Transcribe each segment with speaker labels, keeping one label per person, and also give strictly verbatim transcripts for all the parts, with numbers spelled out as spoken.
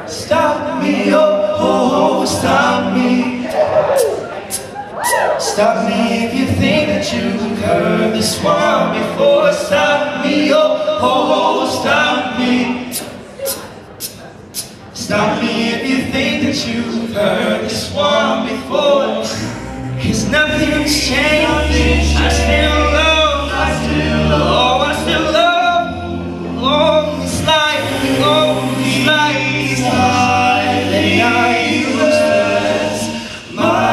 Speaker 1: Stop me, oh, oh, oh, stop me. Stop me if you think that you've heard this one before. Stop me, oh, oh, oh, stop me. Stop me if you think that you've heard this one before. Cause nothing's changed. I still love, I still love, oh, I still love. Oh, it's like, oh, it's like, it's like that I used to. My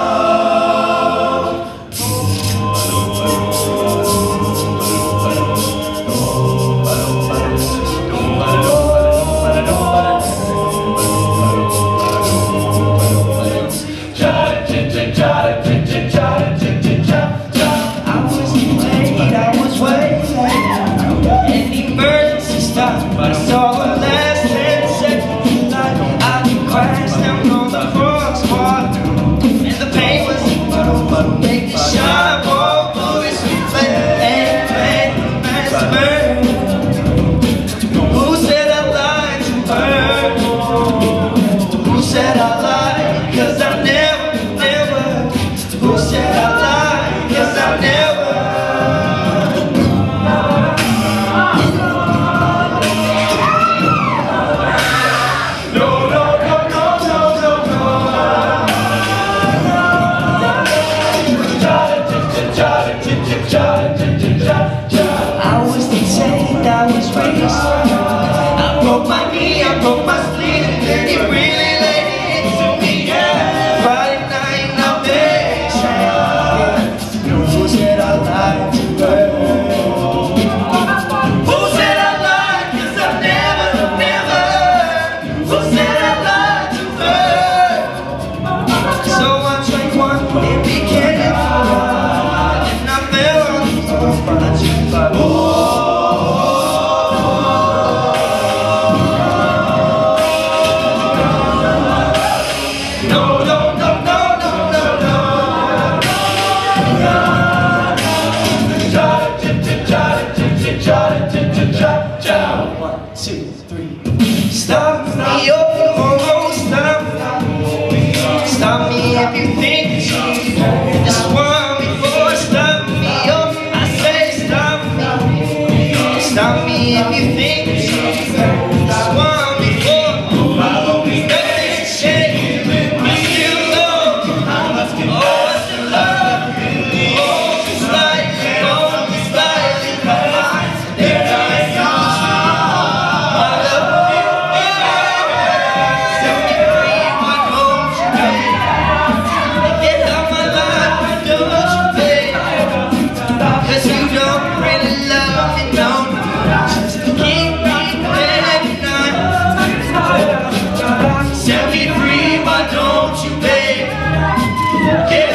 Speaker 1: but I saw the last ten seconds like I crashed down on the crossbar, and the pain was but make me shine. Oh, bullets we play and play master. Who said I lied to her? Who said I lied? Cause I never, never. Who said I lied? Cause I never. I was detained, I was raised. I broke my knee, I broke my spleen, and then it really laid into me. Yeah. Friday night, now they say, who said I lied to her? Who said I lied? Cause I never, never. Who said I lied to her? So I drank one empty can of water, and I fell on the floor. One, two, three. Stop me, oh, oh, oh, stop me. Stop me if you think you've heard this one before. Stop me, oh, I say stop me. Stop me if you think you've heard this one before. Follow me, nothing's changed. I still love, oh, I still love. Oh, it's like, oh, it's like that I used to. Set me free, why don't you, babe? Get